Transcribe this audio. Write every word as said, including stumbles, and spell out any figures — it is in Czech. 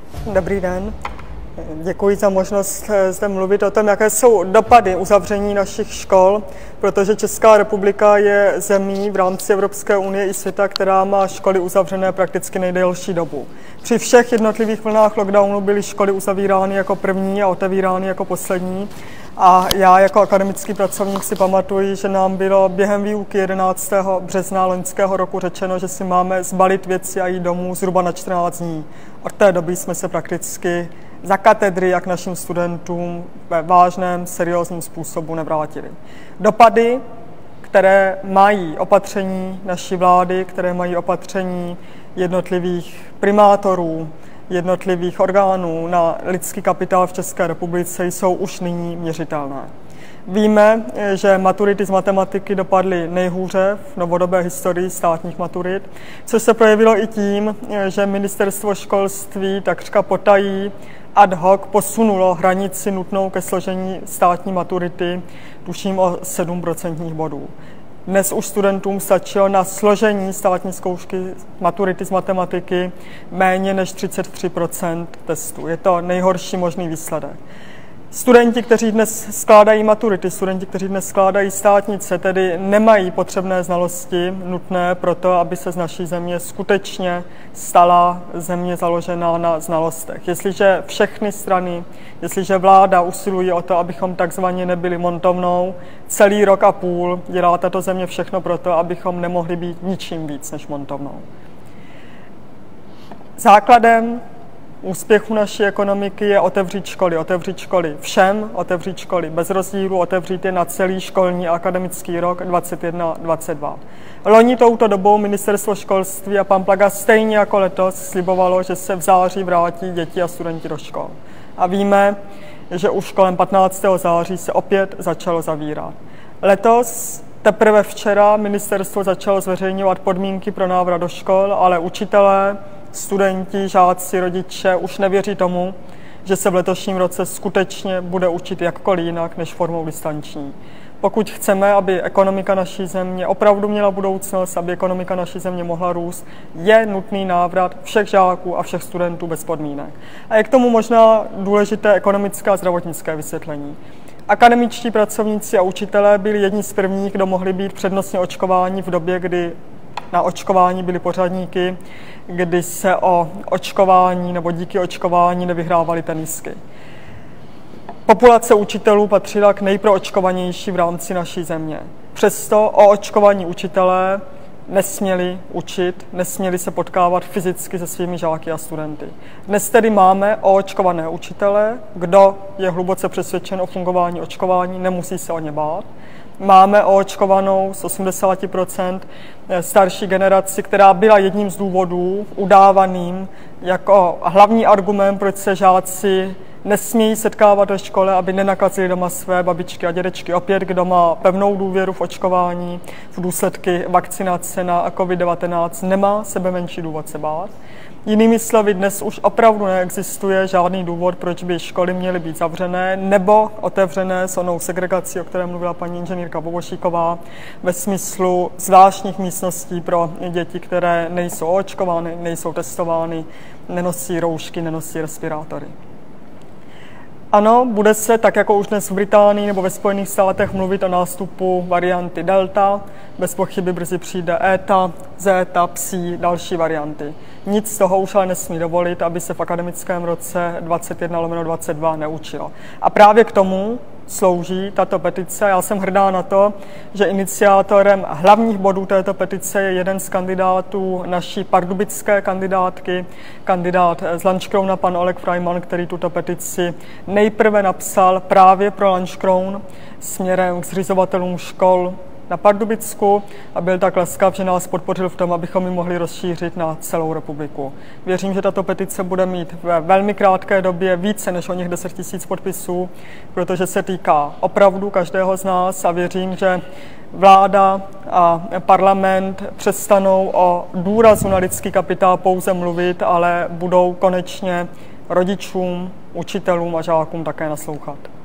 Dobrý den. Děkuji za možnost zde mluvit o tom, jaké jsou dopady uzavření našich škol, protože Česká republika je zemí v rámci Evropské unie i světa, která má školy uzavřené prakticky nejdelší dobu. Při všech jednotlivých vlnách lockdownu byly školy uzavírány jako první a otevírány jako poslední. A já jako akademický pracovník si pamatuji, že nám bylo během výuky jedenáctého března loňského roku řečeno, že si máme zbalit věci a jít domů zhruba na čtrnáct dní. Od té doby jsme se prakticky za katedry, jak našim studentům, ve vážném, seriózním způsobu nevrátili. Dopady, které mají opatření naší vlády, které mají opatření jednotlivých primátorů, jednotlivých orgánů na lidský kapitál v České republice, jsou už nyní měřitelné. Víme, že maturity z matematiky dopadly nejhůře v novodobé historii státních maturit, což se projevilo i tím, že ministerstvo školství takřka potají ad hoc posunulo hranici nutnou ke složení státní maturity, tuším o sedm procentních bodů. Dnes už studentům stačilo na složení státní zkoušky maturity z matematiky méně než třicet tři procent testů. Je to nejhorší možný výsledek. Studenti, kteří dnes skládají maturity, studenti, kteří dnes skládají státnice, tedy nemají potřebné znalosti nutné pro to, aby se z naší země skutečně stala země založená na znalostech. Jestliže všechny strany, jestliže vláda usilují o to, abychom takzvaně nebyli montovnou, celý rok a půl dělá tato země všechno pro to, abychom nemohli být ničím víc než montovnou. Základem úspěchu naší ekonomiky je otevřít školy, otevřít školy všem, otevřít školy bez rozdílu, otevřít je na celý školní a akademický rok dvacet jedna dvacet dva. Loni touto dobou ministerstvo školství a pan Plaga stejně jako letos slibovalo, že se v září vrátí děti a studenti do škol. A víme, že už kolem patnáctého září se opět začalo zavírat. Letos teprve včera ministerstvo začalo zveřejňovat podmínky pro návrat do škol, ale učitelé, studenti, žáci, rodiče už nevěří tomu, že se v letošním roce skutečně bude učit jakkoliv jinak než formou distanční. Pokud chceme, aby ekonomika naší země opravdu měla budoucnost, aby ekonomika naší země mohla růst, je nutný návrat všech žáků a všech studentů bez podmínek. A je k tomu možná důležité ekonomické a zdravotnické vysvětlení. Akademičtí pracovníci a učitelé byli jedni z prvních, kdo mohli být přednostně očkováni v době, kdy na očkování byly pořadníky, kdy se o očkování nebo díky očkování nevyhrávaly tenisky. Populace učitelů patřila k nejproočkovanější v rámci naší země. Přesto o očkovaní učitelé nesměli učit, nesměli se potkávat fyzicky se svými žáky a studenty. Dnes tedy máme oočkované učitele, kdo je hluboce přesvědčen o fungování očkování, nemusí se o ně bát. Máme oočkovanou z osmdesát procent starší generaci, která byla jedním z důvodů udávaným jako hlavní argument, proč se žáci nesmějí setkávat ve škole, aby nenakazili doma své babičky a dědečky. Opět, kdo má pevnou důvěru v očkování, v důsledky vakcinace na covid devatenáct, nemá sebe menší důvod se bát. Jinými slovy, dnes už opravdu neexistuje žádný důvod, proč by školy měly být zavřené nebo otevřené s onou segregací, o které mluvila paní inženýrka Bobošíková, ve smyslu zvláštních místností pro děti, které nejsou očkovány, nejsou testovány, nenosí roušky, nenosí respirátory. Ano, bude se, tak jako už dnes v Británii nebo ve Spojených státech, mluvit o nástupu varianty Delta. Bez pochyby brzy přijde Eta, Zeta, Psi, další varianty. Nic z toho už ale nesmí dovolit, aby se v akademickém roce dvacet jedna lomeno dvacet dva neučilo. A právě k tomu slouží tato petice. Já jsem hrdá na to, že iniciátorem hlavních bodů této petice je jeden z kandidátů naší pardubické kandidátky, kandidát z Lanškrouna, pan Oleg Freiman, který tuto petici nejprve napsal právě pro Lanškroun směrem k zřizovatelům škol na Pardubicku a byl tak laskav, že nás podpořil v tom, abychom ji mohli rozšířit na celou republiku. Věřím, že tato petice bude mít ve velmi krátké době více než o něch deset tisíc podpisů, protože se týká opravdu každého z nás a věřím, že vláda a parlament přestanou o důrazu na lidský kapitál pouze mluvit, ale budou konečně rodičům, učitelům a žákům také naslouchat.